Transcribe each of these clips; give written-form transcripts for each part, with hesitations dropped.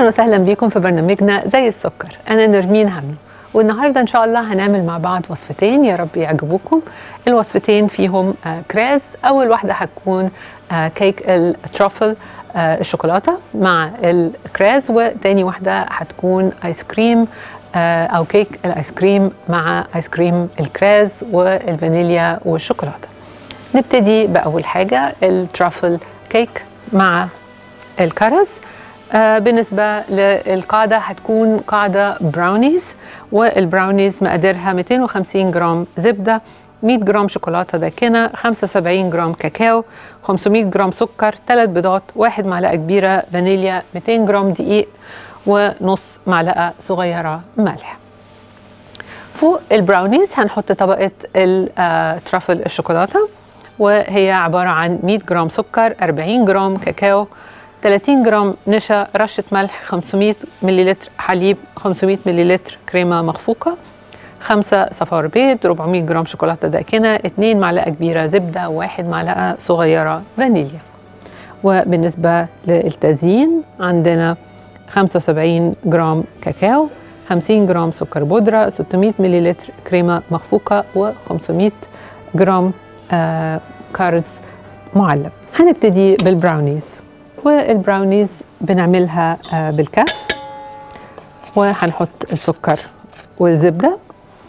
اهلا وسهلا بيكم في برنامجنا زي السكر. انا نرمين هامنو، والنهارده ان شاء الله هنعمل مع بعض وصفتين يا رب يعجبوكم. الوصفتين فيهم كراز. اول واحده هتكون كيك الترافل الشوكولاته مع الكراز، وتاني واحده هتكون ايس كريم او كيك الايس كريم مع ايس كريم الكراز والفانيليا والشوكولاته. نبتدي باول حاجه الترافل كيك مع الكرز. بالنسبة للقاعدة هتكون قاعدة براونيز، والبراونيز مقاديرها 250 جرام زبدة، 100 جرام شوكولاتة داكنة، 75 جرام كاكاو، 500 جرام سكر، 3 بيضات، 1 معلقة كبيرة فانيليا، 200 جرام دقيق، ونص معلقة صغيرة ملح. فوق البراونيز هنحط طبقة الترافل الشوكولاتة، وهي عبارة عن 100 جرام سكر، 40 جرام كاكاو، 30 جرام نشا، رشة ملح، 500 مليلتر حليب، 500 مليلتر كريمة مخفوقة، 5 صفار بيض، 400 جرام شوكولاتة داكنة، 2 معلقة كبيرة زبدة، 1 معلقة صغيرة فانيليا. وبالنسبة للتزيين عندنا 75 جرام كاكاو، 50 جرام سكر بودرة، 600 مليلتر كريمة مخفوقة، و500 جرام كارز معلب. هنبتدي بالبراونيز، والبراونيز بنعملها بالكف، وهنحط السكر والزبدة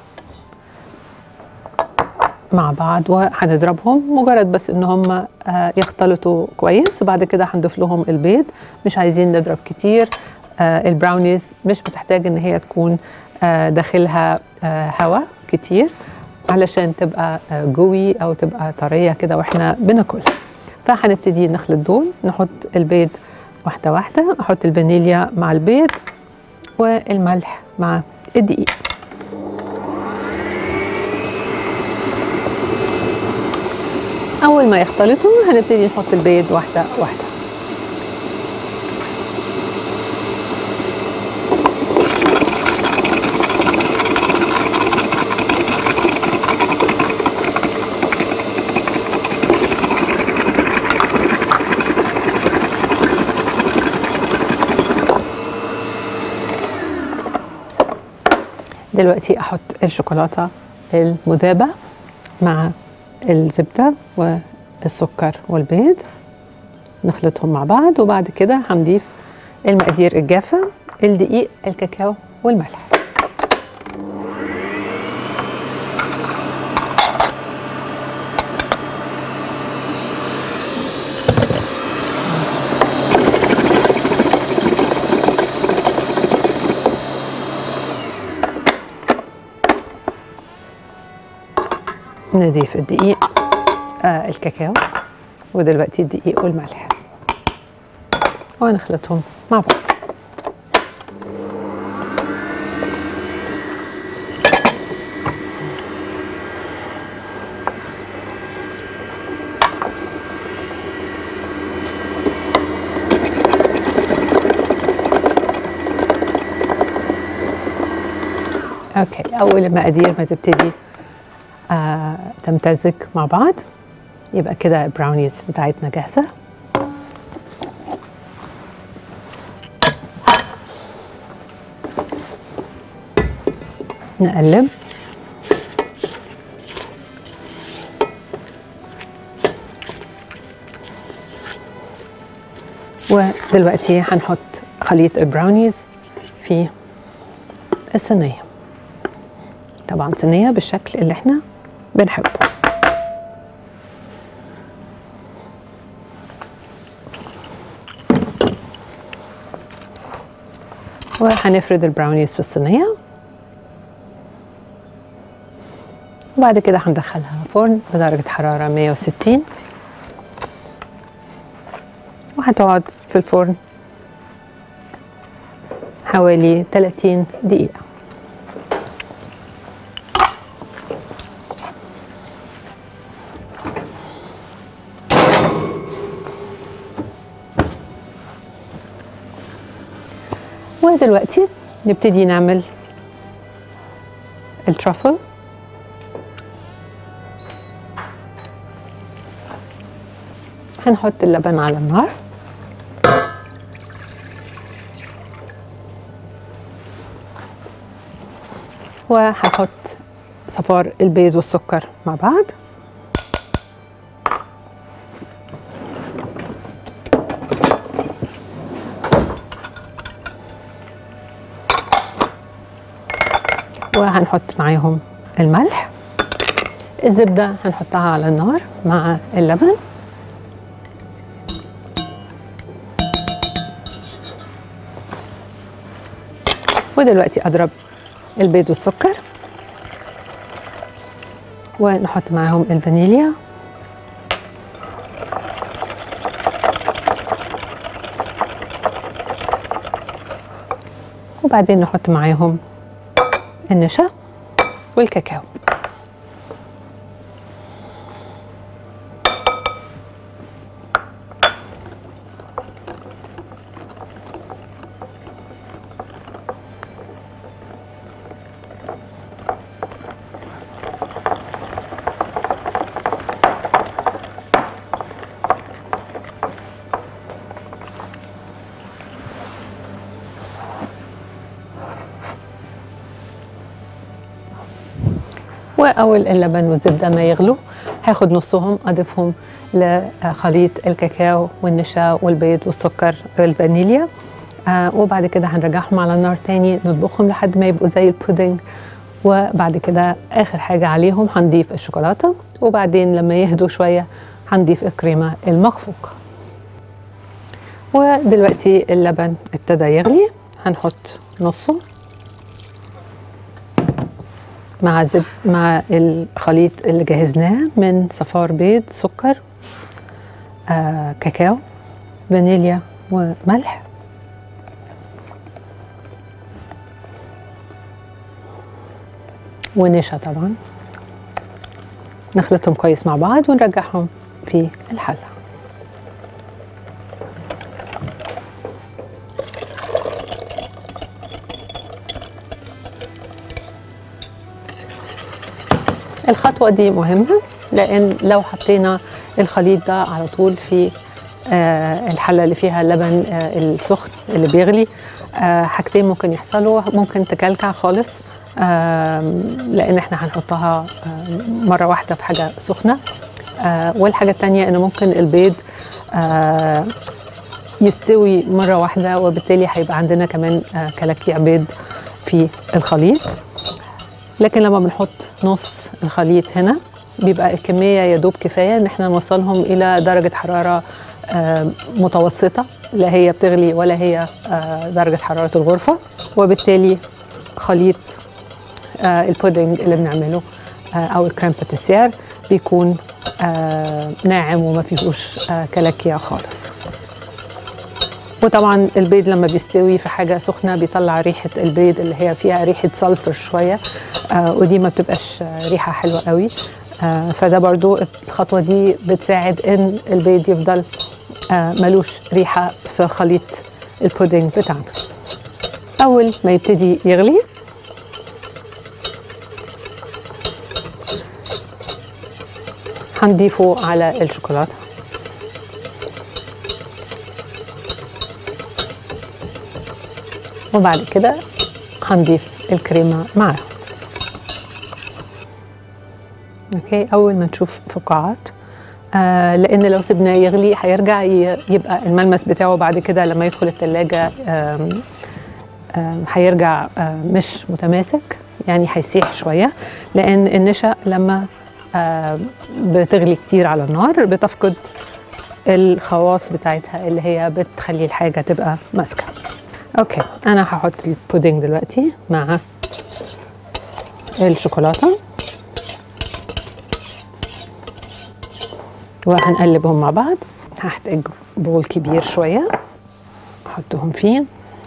مع بعض وهنضربهم مجرد بس ان هم يختلطوا كويس. وبعد كده هنضيف لهم البيض، مش عايزين نضرب كتير. البراونيز مش بتحتاج ان هي تكون داخلها هواء كتير علشان تبقى جوي او تبقى طرية كده واحنا بناكلها. فهنبتدي نخلط دول، نحط البيض واحدة واحدة، احط الفانيليا مع البيض والملح مع الدقيق. اول ما يختلطوا هنبتدي نحط البيض واحدة واحدة. دلوقتي احط الشوكولاتة المذابة مع الزبدة والسكر والبيض، نخلطهم مع بعض. وبعد كده هنضيف المقادير الجافة، الدقيق، الكاكاو والملح. نضيف الدقيق الكاكاو، ودلوقتي الدقيق والملح، ونخلطهم مع بعض. اوكي، اول المقادير ما تبتدي تمتزج مع بعض يبقى كده البراونيز بتاعتنا جاهزة. نقلب ودلوقتي هنحط خليط البراونيز في الصينية، طبعا صينية بالشكل اللي احنا بنحبه. وهنفرد البراونيز في الصينية، وبعد كده هندخلها فرن بدرجة حرارة 160، وهتقعد في الفرن حوالي 30 دقيقة. ودلوقتي نبتدي نعمل الترافل. هنحط اللبن على النار، وهنحط صفار البيض والسكر مع بعض. وهنحط معاهم الملح. الزبدة هنحطها على النار مع اللبن. ودلوقتي أضرب البيض والسكر ونحط معاهم الفانيليا وبعدين نحط معاهم النشا والكاكاو. وأول اللبن والزبدة ما يغلوا هاخد نصهم أضيفهم لخليط الكاكاو والنشا والبيض والسكر والفانيليا. وبعد كده هنرجعهم على النار تاني نطبخهم لحد ما يبقوا زي البودنج. وبعد كده آخر حاجة عليهم هنضيف الشوكولاتة، وبعدين لما يهدوا شوية هنضيف الكريمة المخفوقة. ودلوقتي اللبن ابتدى يغلي، هنحط نصه مع الخليط اللي جهزناه من صفار بيض، سكر، كاكاو، فانيليا وملح. ونشا طبعا. نخلطهم كويس مع بعض ونرجعهم في الحلة. الخطوة دي مهمة لأن لو حطينا الخليط ده على طول في الحلة اللي فيها اللبن السخن اللي بيغلي، حاجتين ممكن يحصلوا. ممكن تكلكع خالص لأن احنا هنحطها مرة واحدة في حاجة سخنة. والحاجة التانية إنه ممكن البيض يستوي مرة واحدة، وبالتالي هيبقى عندنا كمان كلاكيع بيض في الخليط. لكن لما بنحط نص الخليط هنا بيبقى الكمية يدوب كفاية ان احنا نوصلهم الى درجة حرارة متوسطة، لا هي بتغلي ولا هي درجة حرارة الغرفة. وبالتالي خليط البودنج اللي بنعمله او الكريم باتيسير بيكون ناعم وما فيهوش كلاكيع خالص. وطبعا البيض لما بيستوي في حاجة سخنة بيطلع ريحة البيض اللي هي فيها ريحة سلفر شوية، ودي ما بتبقاش ريحة حلوة قوي. فده برضو الخطوة دي بتساعد ان البيض يفضل ملوش ريحة في خليط البودنج بتاعنا. اول ما يبتدي يغلي هنضيفه على الشوكولاتة، وبعد كده هنضيف الكريمة معاه. اوكي، اول ما نشوف فقاعات لان لو سيبناه يغلي هيرجع يبقى الملمس بتاعه بعد كده لما يدخل التلاجة هيرجع مش متماسك، يعني هيسيح شوية، لان النشا لما بتغلي كتير على النار بتفقد الخواص بتاعتها اللي هي بتخلي الحاجة تبقى ماسكة. اوكي، انا هحط البودنج دلوقتي مع الشوكولاتة وهنقلبهم مع بعض. هحتاج بول كبير شوية احطهم فيه.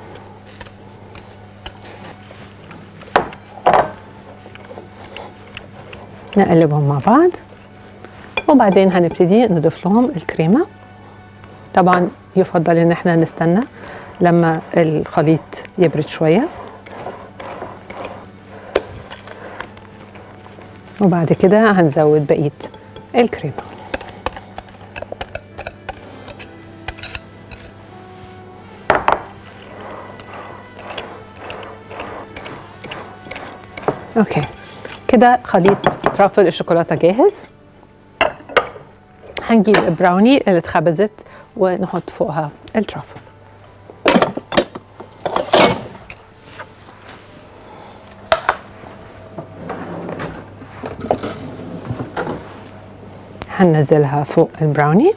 نقلبهم مع بعض وبعدين هنبتدي نضيف لهم الكريمة. طبعا يفضل ان احنا نستنى لما الخليط يبرد شوية، وبعد كده هنزود بقية الكريمة. اوكي كده خليط ترافل الشوكولاته جاهز. هنجيب البراوني اللي اتخبزت ونحط فوقها الترافل. هننزلها فوق البراوني.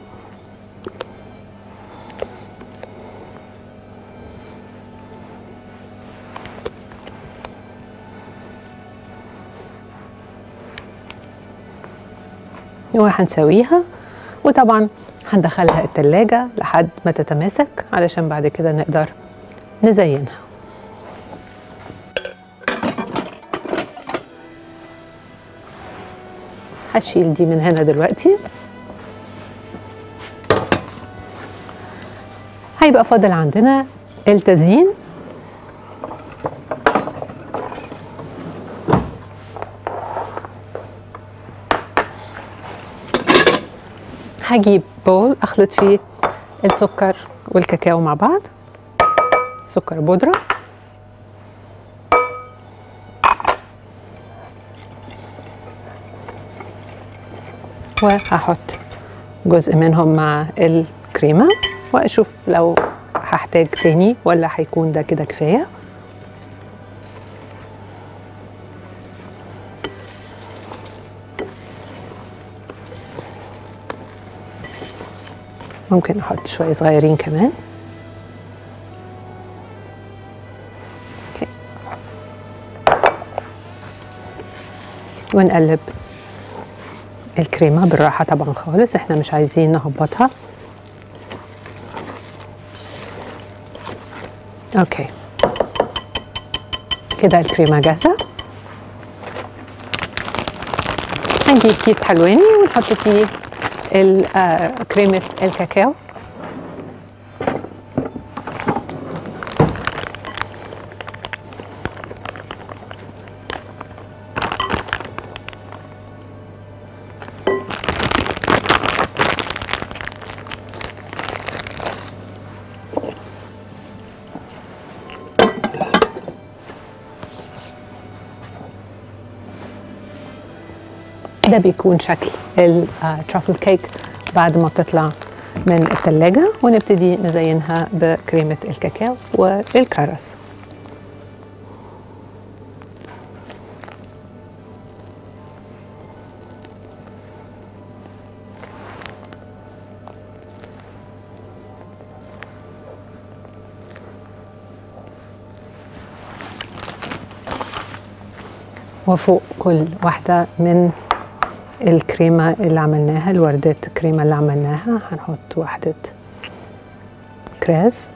وهنسويها، وطبعا هندخلها التلاجة لحد ما تتماسك علشان بعد كده نقدر نزينها. هشيل دي من هنا دلوقتي. هيبقى فاضل عندنا التزيين. هجيب بول اخلط فيه السكر والكاكاو مع بعض، سكر بودرة، وهحط جزء منهم مع الكريمة واشوف لو هحتاج تاني ولا هيكون ده كده كفاية. ممكن احط شوية صغيرين كمان. اوكي. ونقلب الكريمة بالراحة طبعا خالص، احنا مش عايزين نهبطها. اوكي كده الكريمة جاهزة. هنجيب كيس حلواني ونحط فيه كريمة الكاكاو. ده بيكون شكل الترافل كيك بعد ما بتطلع من الثلاجة، ونبتدي نزينها بكريمة الكاكاو والكرز. وفوق كل واحدة من الكريمة اللي عملناها، الوردات الكريمة اللي عملناها، هنحط واحدة كريز.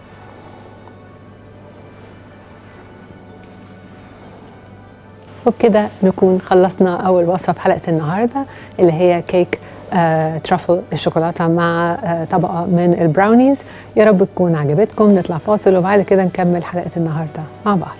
وبكده نكون خلصنا أول وصفة في حلقة النهاردة اللي هي كيك ترافل الشوكولاتة مع طبقة من البراونيز. يا رب تكون عجبتكم. نطلع فاصل وبعد كده نكمل حلقة النهاردة مع بعض.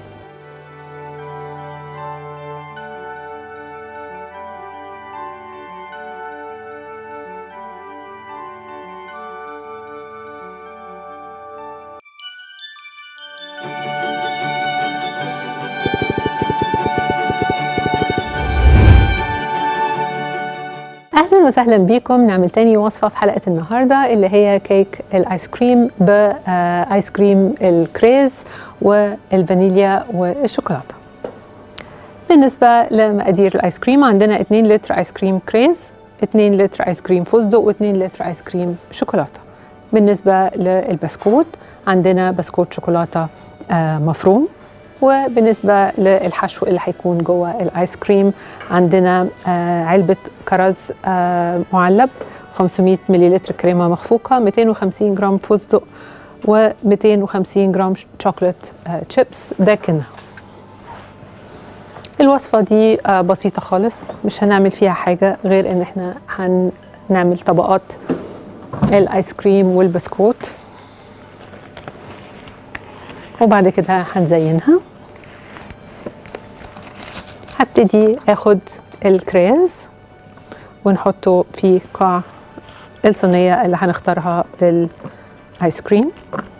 اهلا وسهلا بيكم. نعمل تاني وصفه في حلقه النهارده اللي هي كيك الايس كريم بايس كريم الكريز والفانيليا والشوكولاته. بالنسبه لمقادير الايس كريم عندنا 2 لتر ايس كريم كريز، 2 لتر ايس كريم فستق، و2 لتر ايس كريم شوكولاته. بالنسبه للبسكوت عندنا بسكوت شوكولاته مفروم. وبالنسبة للحشو اللي هيكون جوه الايس كريم عندنا علبة كرز معلب، 500 مليلتر كريمة مخفوقة، 250 جرام فستق، و250 جرام شوكولات شيبس داكنة. الوصفة دي بسيطة خالص، مش هنعمل فيها حاجة غير ان احنا هنعمل طبقات الايس كريم والبسكوت وبعد كده هنزينها. هبتدي اخد الكريز ونحطه في قاع الصينية اللي هنختارها للايس كريم،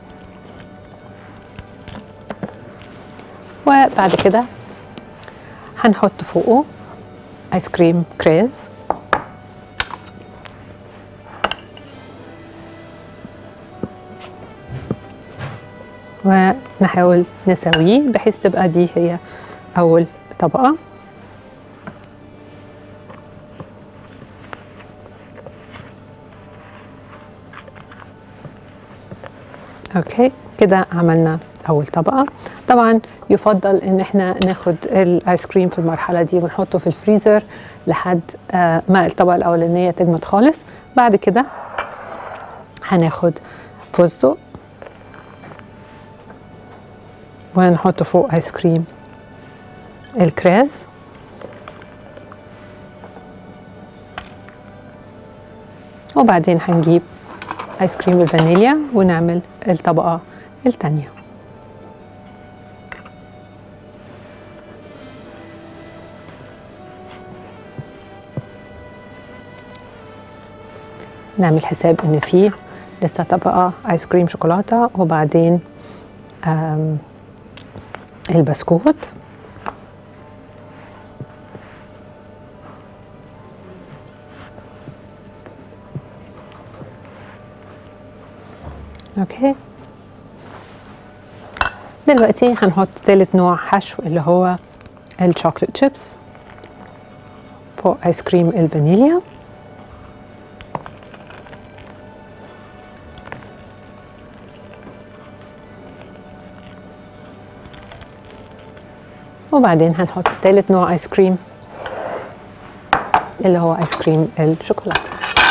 وبعد كده هنحط فوقه ايس كريم كريز، ونحاول نسويه بحيث تبقى دي هي أول طبقة. اوكي كده عملنا أول طبقة. طبعا يفضل ان احنا ناخد الايس كريم في المرحلة دي ونحطه في الفريزر لحد ما الطبقة الأولانية تجمد خالص. بعد كده هناخد فستق ونحط فوق ايس كريم الكريز، وبعدين هنجيب ايس كريم الفانيليا ونعمل الطبقة التانية. نعمل حساب ان فيه لسه طبقة ايس كريم شوكولاتة وبعدين البسكوت. اوكي دلوقتي هنحط ثالث نوع حشو اللي هو الشوكولات شيبس فوق ايس كريم الفانيليا، وبعدين هنحط ثالث نوع ايس كريم اللي هو ايس كريم الشوكولاته.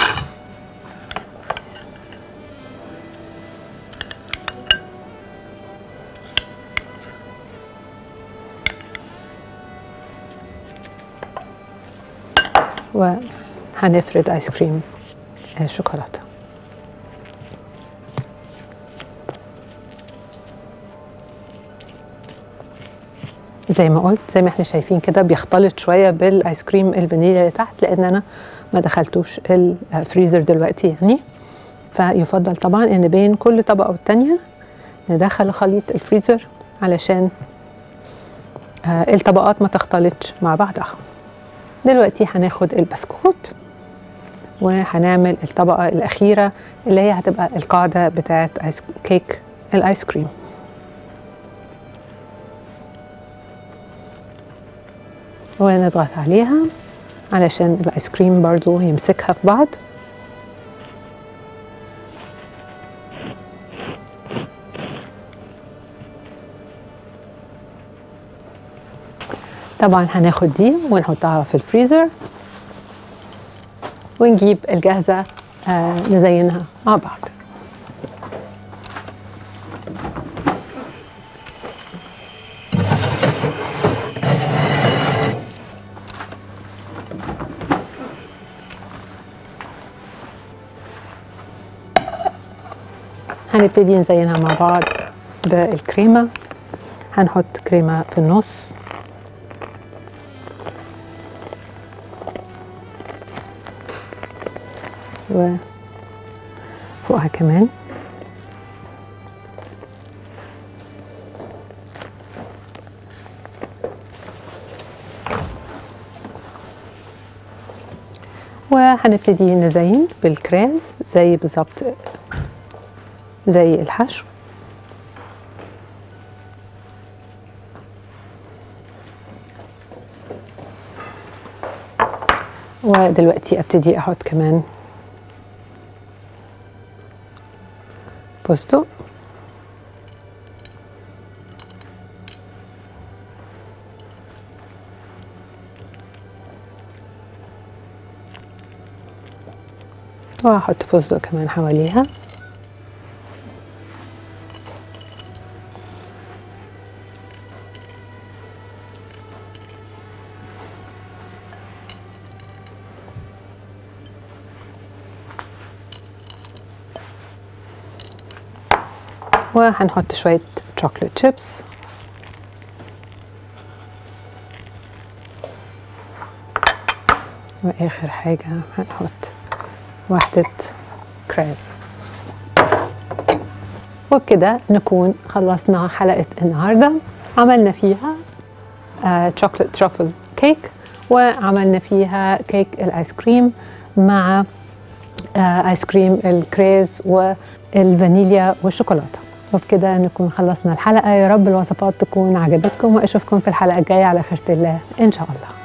وهنفرد ايس كريم الشوكولاته. زي ما قلت زي ما احنا شايفين كده بيختلط شويه بالايس كريم الفانيليا اللي تحت لان انا ما دخلتوش الفريزر دلوقتي يعني. فيفضل طبعا ان بين كل طبقه والتانيه ندخل خليط الفريزر علشان الطبقات ما تختلطش مع بعضها. دلوقتي هناخد البسكوت وهنعمل الطبقه الاخيره اللي هي هتبقى القاعده بتاعه كيك الايس كريم. ونضغط عليها علشان الايس كريم برضو يمسكها في بعض. طبعا هناخد دي ونحطها في الفريزر ونجيب الجاهزة نزينها مع بعض. هنبتدي نزينها مع بعض بالكريمة. هنحط كريمة في النص وفوقها كمان، وهنبتدي نزين بالكريز زي بالظبط زي الحشو. ودلوقتي ابتدي احط كمان فستق وهحط فستق كمان حواليها. وهنحط شوية شوكولات شيبس واخر حاجة هنحط واحدة كريز. وبكده نكون خلصنا حلقة النهاردة. عملنا فيها شوكليت ترافل كيك، وعملنا فيها كيك الايس كريم مع ايس كريم الكريز والفانيليا والشوكولاته. وبكده نكون خلصنا الحلقه. يا رب الوصفات تكون عجبتكم، واشوفكم في الحلقه الجايه على خيرة الله ان شاء الله.